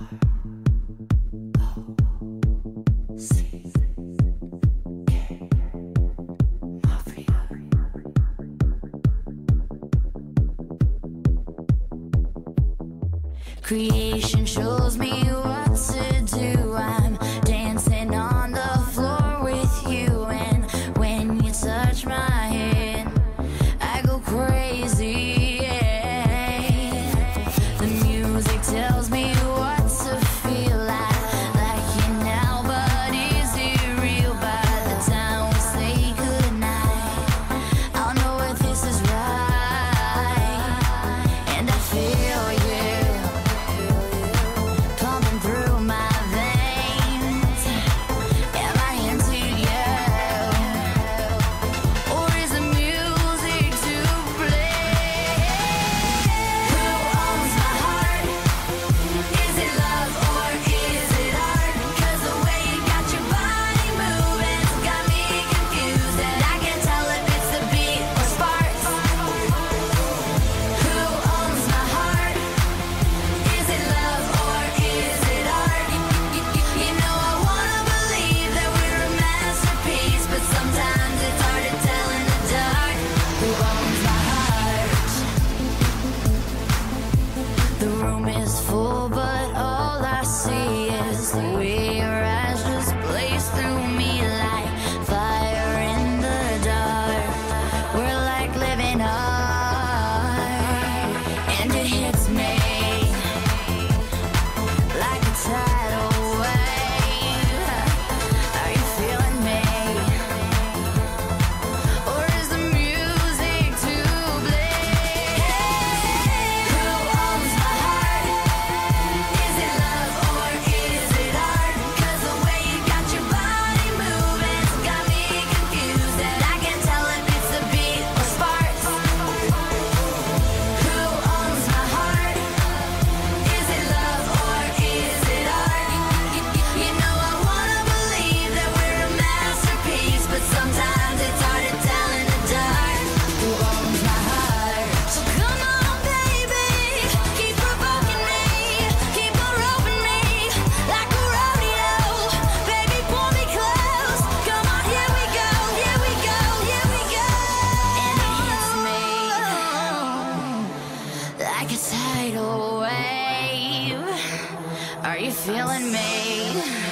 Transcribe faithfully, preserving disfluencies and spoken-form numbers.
Creation shows me what to do. I'm dancing on the floor with you, and when you touch my hand, I go crazy. Yeah. The music tells me what to feel like, like you now, but is it real? By the time we say goodnight, I'll know if this is right, and I feel you pumping through my veins. Am I into you, or is the music to blame? Who owns my heart? Is it love or is it art? 'Cause the way you got your body moving's got me confused, and I can't tell if it's the beat or sparks. Who owns my heart? Is it love or is it art? You know I wanna believe that we're a masterpiece, but sometimes it's hard to tell in the dark. Who owns my heart? The room is full, but all I see is the way your eyes just blaze through me like fire in the dark. We're like living art, and it hits me like a tidal wave. Are you feeling me, or is the music to blame? Who owns my heart? Is it love or is it art? 'Cause the way you got your body moving's got me confused, and I can't tell if it's the beat or sparks. Who owns my heart? Is it love or is it art? You know I wanna believe that we're a masterpiece, but sometimes it's hard to tell in the dark. Who owns my heart? So come on, baby, keep provoking me, keep on roping me like a rodeo. Baby, pull me close. Come on, here we go, here we go, here we go. And it hits me like a tidal wave. Are you feeling me?